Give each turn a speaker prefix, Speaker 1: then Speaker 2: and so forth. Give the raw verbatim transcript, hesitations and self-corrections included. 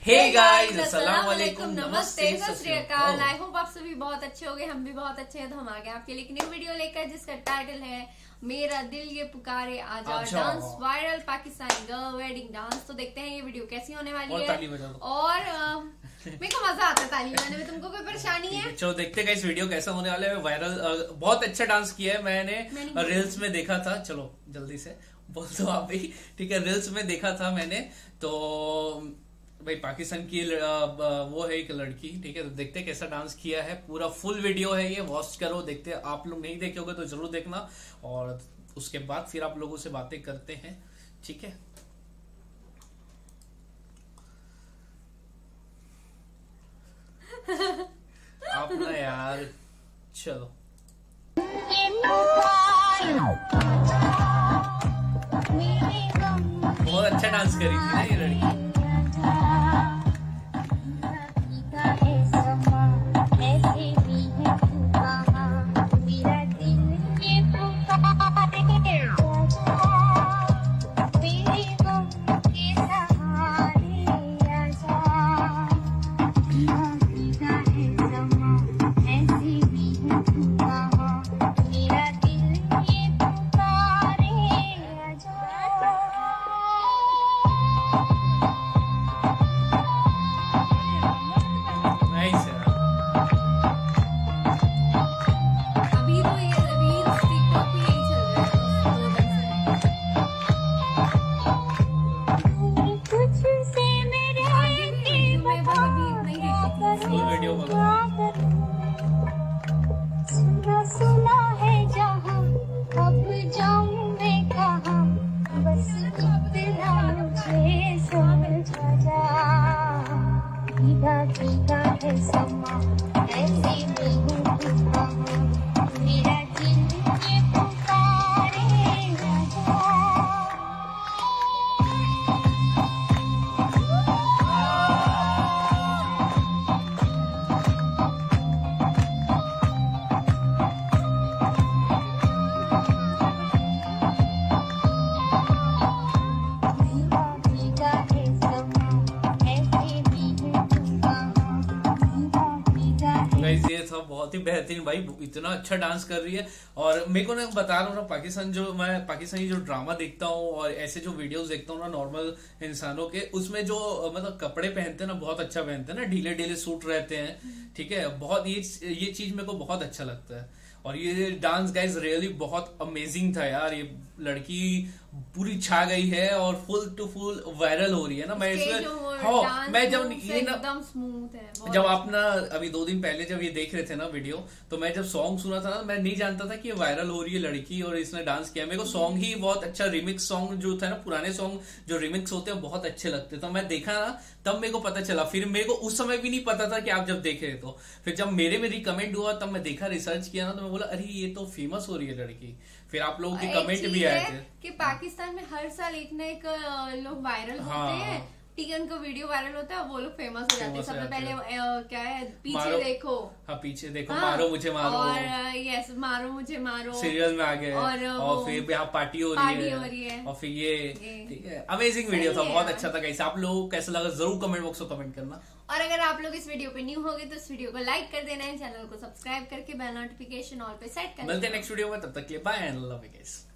Speaker 1: Hey guys, अस्सलाम वालेकुम, नमस्ते, सत श्री अकाल।
Speaker 2: आई होप आप सभी बहुत अच्छे होंगे, हम भी बहुत अच्छे हैं। तो हम आ गए आपके लिए एक न्यू वीडियो लेकर जिसका टाइटल है मेरा दिल ये पुकारे आजा। Dance viral Pakistani girl wedding dance. तो देखते हैं ये वीडियो कैसी होने वाली है। और मेरे को मजा आता है ताली बजाने में। तुमको कोई परेशानी है?
Speaker 1: चलो देखते हैं इस वीडियो कैसा होने वाला है। वायरल बहुत अच्छा डांस किया है, मैंने, मैंने रील्स में देखा था। चलो जल्दी से बोल दो आप भी, ठीक है। रील्स में देखा था मैंने, तो भाई पाकिस्तान की वो है एक लड़की, ठीक है। तो देखते हैं कैसा डांस किया है। पूरा फुल वीडियो है ये, वॉच करो। देखते हैं, आप लोग नहीं देखे होगे तो जरूर देखना, और उसके बाद फिर आप लोगों से बातें करते हैं, ठीक है। आप ना यार, चलो बहुत अच्छा डांस करी थी ना ये लड़की।
Speaker 3: सुना सुना है जहाँ, अब जाऊँ मैं कहाँ, बस इतना मुझे समझा जा। भीगा भीगा है समा, ऐसे में हूँ कहाँ, मेरा दिल ये पुकारे आजा।
Speaker 1: ये था बहुत ही बेहतरीन भाई, इतना अच्छा डांस कर रही है। और मेरे को ना बता रहा हूँ ना, पाकिस्तान जो मैं पाकिस्तानी जो ड्रामा देखता हूँ और ऐसे जो वीडियोस देखता हूँ ना नॉर्मल इंसानों के, उसमें जो मतलब कपड़े पहनते हैं ना, बहुत अच्छा पहनते हैं ना, ढीले ढीले सूट रहते हैं, ठीक है। बहुत ये ये चीज मेरे को बहुत अच्छा लगता है। और ये डांस गाइज रियली बहुत अमेजिंग था यार। ये लड़की पूरी छा गई है और फुल टू फुल वायरल हो रही है ना। मैं इसमें हाँ, मैं जब ये ना
Speaker 2: एकदम स्मूथ है।
Speaker 1: जब आप ना अभी दो दिन पहले जब ये देख रहे थे ना वीडियो, तो मैं जब सॉन्ग सुना था ना, मैं नहीं जानता था कि ये वायरल हो रही है लड़की और इसने डांस किया। मेरे को सॉन्ग ही बहुत अच्छा, रिमिक्स सॉन्ग जो था ना, पुराने सॉन्ग जो रिमिक्स होते हैं बहुत अच्छे लगते। तो मैं देखा ना, तब मेरे को पता चला। फिर मेरे को उस समय भी नहीं पता था कि आप जब देख रहे तो फिर जब मेरे में रिकमेंड हुआ तब मैं देखा, रिसर्च किया ना, तो मैं बोला अरे ये तो फेमस हो रही है लड़की। फिर आप लोगों के कमेंट भी आए थे
Speaker 2: कि पाकिस्तान में हर साल एक ना एक लोग वायरल होते हैं, ठीक है। उनका वीडियो वायरल होता है, वो लोग फेमस हो जाते हैं। सबसे पहले क्या है, पीछे देखो,
Speaker 1: हाँ पीछे देखो, हाँ, मारो मुझे मारो,
Speaker 2: और यस मारो मुझे मारो
Speaker 1: सीरियल में आ गए, और, और फिर यहाँ पार्टी हो रही है,
Speaker 2: हो रही है,
Speaker 1: और फिर ये, ठीक है। अमेजिंग वीडियो था, बहुत अच्छा था गाइस। आप लोगों को कैसा लगा जरूर कमेंट बॉक्स में कमेंट करना।
Speaker 2: और अगर आप लोग इस वीडियो पे न्यू हो गए तो इस वीडियो को लाइक कर देना है, चैनल को सब्सक्राइब करके बेल नोटिफिकेशन ऑल पे सेट कर।
Speaker 1: मिलते हैं नेक्स्ट वीडियो में, तब तक के लिए bye and love you guys.